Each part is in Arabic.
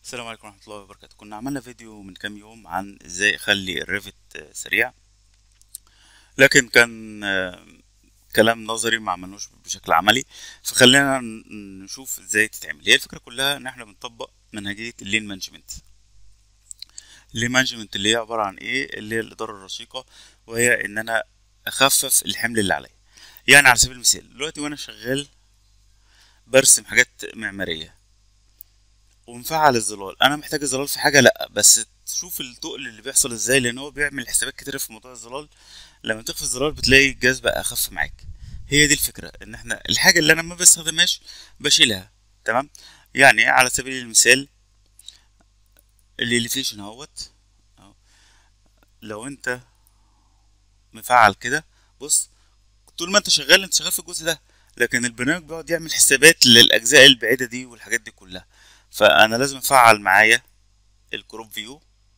السلام عليكم ورحمة الله وبركاته. كنا عملنا فيديو من كام يوم عن ازاي اخلي الريفت سريع، لكن كان كلام نظري ما عملناش بشكل عملي. فخلينا نشوف ازاي تتعمل. هي الفكرة كلها ان احنا بنطبق منهجية اللين مانجمنت. اللين مانجمنت اللي هي عبارة عن ايه؟ اللي هي الإدارة الرشيقة، وهي ان انا اخفف الحمل اللي عليا. يعني على سبيل المثال دلوقتي وانا شغال برسم حاجات معمارية ومفعل الظلال، انا محتاج الظلال في حاجه؟ لا، بس تشوف التقل اللي بيحصل ازاي، لان هو بيعمل حسابات كتير في موضوع الظلال. لما تخفي الظلال بتلاقي الجهاز بقى اخف معاك. هي دي الفكره، ان احنا الحاجه اللي انا ما بستخدمهاش بشيلها. تمام. يعني على سبيل المثال الاليفيشن اهوت أهو. لو انت مفعل كده، بص، طول ما انت شغال انت شغال في الجزء ده، لكن البرنامج بيقعد يعمل حسابات للاجزاء البعيده دي والحاجات دي كلها. فانا لازم افعل معايا الكروب فيو،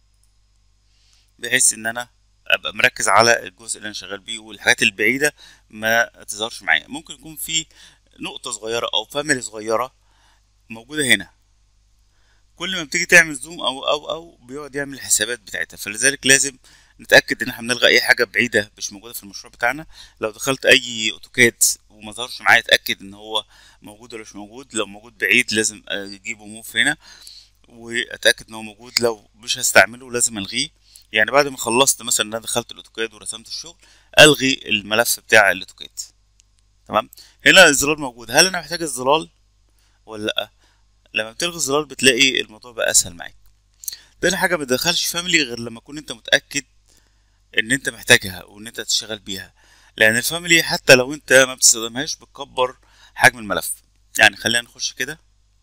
بحيث ان انا ابقى مركز على الجزء اللي انا شغال بيه، والحاجات البعيده ما تظهرش معايا. ممكن يكون في نقطه صغيره او فاميلي صغيره موجوده هنا، كل ما بتيجي تعمل زوم او بيقعد يعمل الحسابات بتاعتها. فلذلك لازم نتاكد ان احنا بنلغي اي حاجه بعيده مش موجوده في المشروع بتاعنا. لو دخلت اي اوتوكاد وما ظهرش معايا، اتاكد ان هو موجود ولا مش موجود. لو موجود بعيد لازم اجيبه موف هنا واتاكد ان هو موجود. لو مش هستعمله لازم الغيه. يعني بعد ما خلصت مثلا ان انا دخلت الاوتوكاد ورسمت الشغل، الغي الملف بتاع الاوتوكاد. تمام. هنا الظلال موجود، هل انا محتاج الظلال ولا لا؟ لما بتلغي الظلال بتلاقي الموضوع بقى اسهل معاك. تاني حاجه، ما تدخلش فاميلي غير لما تكون انت متاكد ان انت محتاجها وان انت تشتغل بيها، لان الفاميلي حتى لو انت ما بتستخدمهاش بتكبر حجم الملف. يعني خلينا نخش كده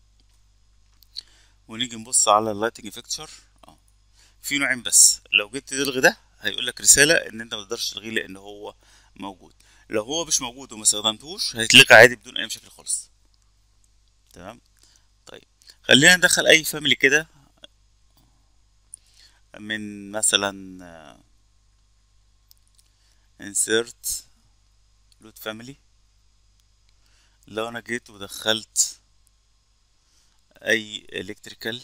ونيجي نبص على اللايتنج فيكتشر. في نوعين بس، لو جيت تلغي ده هيقول لك رساله ان انت ما تقدرش تلغيه لان هو موجود. لو هو مش موجود وما استخدمتوش هيتلغي عادي بدون اي مشاكل خالص. تمام. طيب، خلينا ندخل اي فاميلي كده، من مثلا insert load family. لو انا جيت ودخلت اي electrical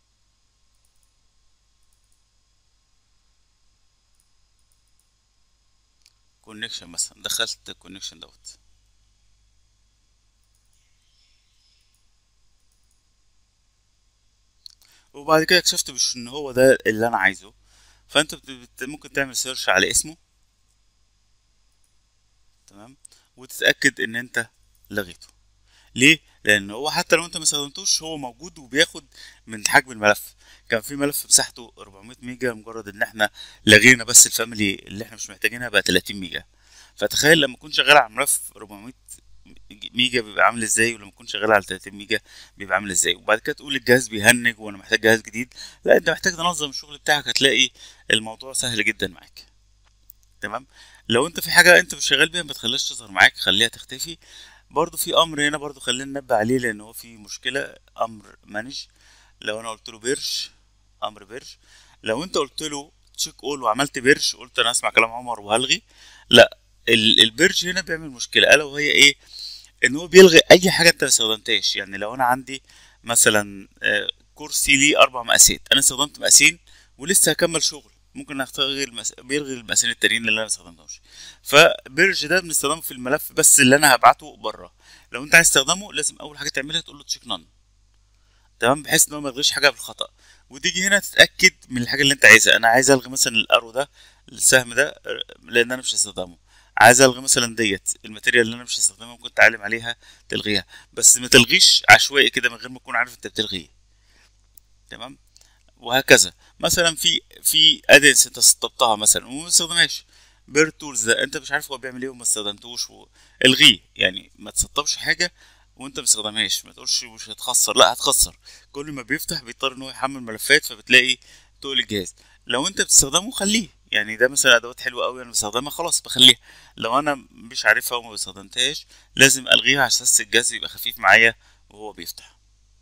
connection، مثلا دخلت connection دوت، وبعد كده اكتشفت مش ان هو ده اللي انا عايزه، فانت ممكن تعمل سيرش على اسمه. تمام. وتتاكد ان انت لغيته. ليه؟ لان هو حتى لو انت ما استخدمتوش هو موجود وبياخد من حجم الملف. كان في ملف مساحته 400 ميجا، مجرد ان احنا لغينا بس الفاميلي اللي احنا مش محتاجينها بقى 30 ميجا. فتخيل لما اكون شغال على ملف 400 ميجا بيبقى عامل ازاي، ولما اكون شغال على 30 ميجا بيبقى عامل ازاي. وبعد كده تقول الجهاز بيهنج وانا محتاج جهاز جديد. لا، انت محتاج تنظم الشغل بتاعك، هتلاقي الموضوع سهل جدا معاك. تمام. لو انت في حاجه انت مش شغال بيها ما تخليهاش تظهر معاك، خليها تختفي. برضو في امر هنا برضو خلينا ننبه عليه لان هو في مشكله، امر مانج. لو انا قلت له بيرش، امر بيرش، لو انت قلت له تشيك اول وعملت بيرش، قلت انا اسمع كلام عمر وهلغي، لا، البيرج هنا بيعمل مشكله، الا وهي ايه؟ ان هو بيلغي اي حاجه انت ما استخدمتهاش. يعني لو انا عندي مثلا كرسي ليه 4 مقاسات، انا استخدمت مقاسين ولسه هكمل شغل، ممكن اختار بيلغي المقاسين التانيين اللي انا ما استخدمتهمش. فبيرج ده بنستخدمه في الملف بس اللي انا هبعته بره. لو انت عايز تستخدمه لازم اول حاجه تعملها تقول له تشيك نون. تمام، بحيث ان هو ما يلغيش حاجه بالخطا. وتيجي هنا تتاكد من الحاجه اللي انت عايزها. انا عايز الغي مثلا الارو ده، السهم ده، لان انا مش هستخدمه. عايز الغي مثلا ديت الماتيريال اللي انا مش هستخدمها، ممكن تعلم عليها تلغيها. بس ما تلغيش عشوائي كده من غير ما تكون عارف انت بتلغيه. تمام. وهكذا مثلا في ادنس انت سطبتها مثلا وما استخدمهاش، بير تولز ده انت مش عارف هو بيعمل ايه وما استخدمتوش الغيه. يعني ما تسطبش حاجه وانت ما استخدمهاش، ما تقولش مش هتخسر، لا هتخسر. كل ما بيفتح بيضطر ان هو يحمل ملفات، فبتلاقي تقل الجهاز. لو انت بتستخدمه خليه، يعني ده مثلا ادوات حلوه قوي انا بستخدمها خلاص بخليها. لو انا مش عارفها وما بستخدمتهاش لازم الغيها على اساس الجهاز يبقى خفيف معايا وهو بيفتح.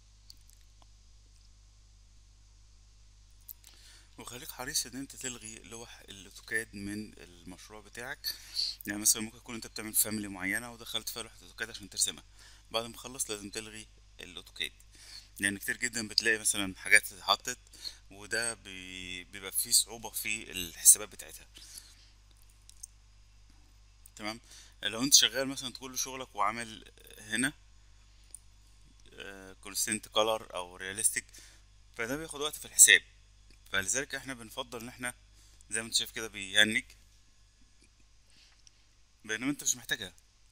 وخليك حريص ان انت تلغي لوح الاوتوكاد من المشروع بتاعك. يعني مثلا ممكن تكون انت بتعمل فاميلي معينة ودخلت فيها لوحة اوتوكاد عشان ترسمها، بعد ما تخلص لازم تلغي الاوتوكاد. لان كتير جدا بتلاقي مثلا حاجات اتحطت، وده بيبقى فيه صعوبة في الحسابات بتاعتها. تمام. لو انت شغال مثلا كل شغلك وعامل هنا كونستنت كولر او رياليستيك، فده بياخد وقت في الحساب. فلذلك احنا بنفضل ان احنا زي ما انت شايف كده بيهنج، بينما انت مش محتاجها.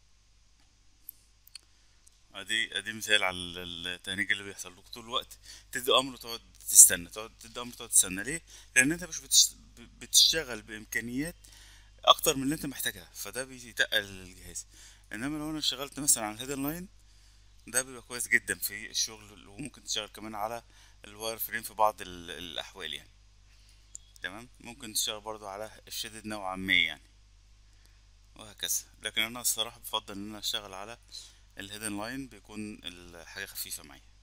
ادي مثال على التهنيج اللي بيحصل لك طول الوقت. تدي امر وتقعد تستنى، تقعد تدي امر وتقعد تستنى. ليه؟ لان انت مش بتشتغل بامكانيات اكتر من اللي انت محتاجها، فده بيتقل الجهاز. انما لو انا اشتغلت مثلا على الهيدن لاين، ده بيبقى كويس جدا في الشغل، وممكن تشتغل كمان على الواير فريم في بعض الاحوال يعني. تمام. ممكن تشتغل برضو على الشديد نوعا ما يعني، وهكذا. لكن انا الصراحه بفضل ان انا اشتغل على الهيدن لاين، بيكون الحاجه خفيفه معايا.